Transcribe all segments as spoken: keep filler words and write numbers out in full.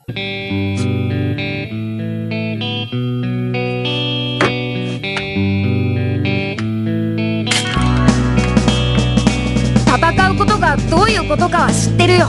戦うことがどういうことかは知ってるよ。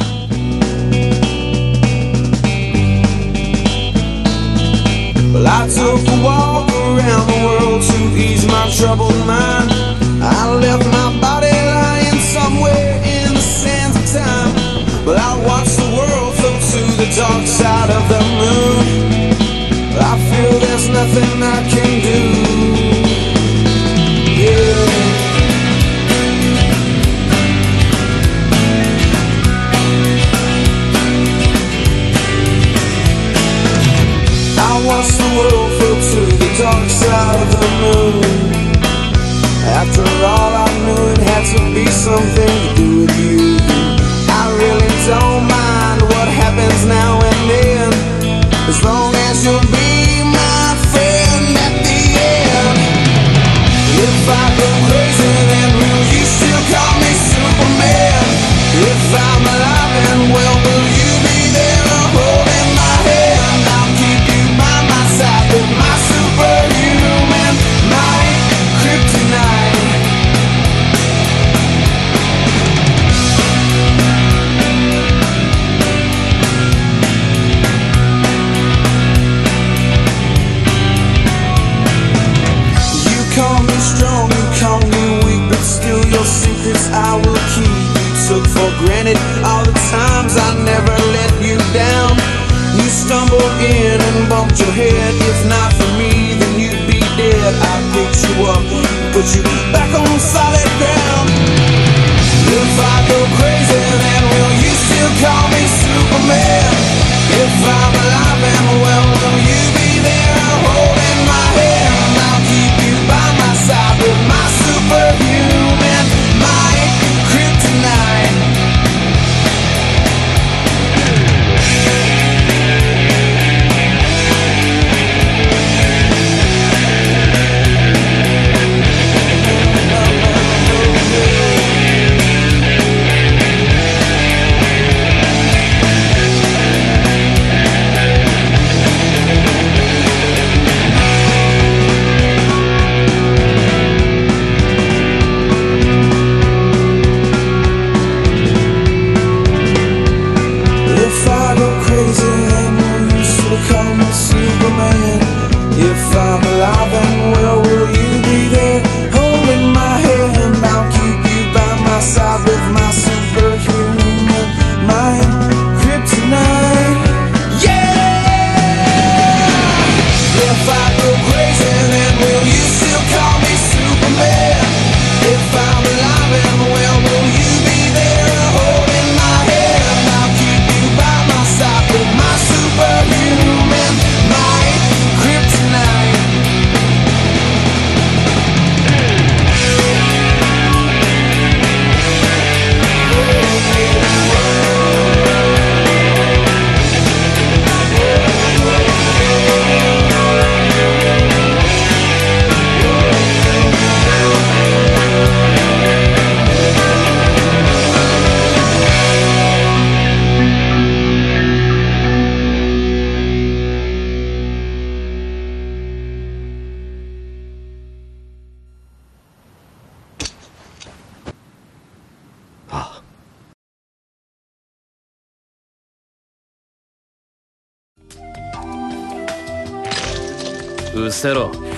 Well, I took a walk around the world to ease my troubled mind. I left my body lying somewhere in the sands of time. But I watched the world float to the dark side of the moon. I feel there's nothing I can do. Yeah. I watched the world float to the dark side of the moon. After all, I knew it had to be something to do with you. I really don't mind what happens now and then, as long as you'll be my friend at the end. If I go crazy, then will you still call me Superman? If I'm alive and well, will you be there holding my hand? I'll keep you by my side with my superhuman might, kryptonite. You call me strong, you call me weak, but still your secrets I will keep. You took for granted all the times I never let you down. You stumbled in and bumped your head. If not for me, then you'd be dead. I picked you up, put you back on solid ground. If I go crazy, then will you still call me Superman? If I'm alive and well, will you be there holding my hand? I'll keep you by my side with my superhuman might, kryptonite. If I go crazy, then will you still call me Superman? If I'm alive and well, will you be there holding my hand? I'll keep you by my side with my superhuman mind, kryptonite. Yeah! If I go crazy, then will you still call me Superman? If I'm alive and well, will you be there holding my hand? I'll keep you by my side with my superhuman might, kryptonite. うせろ。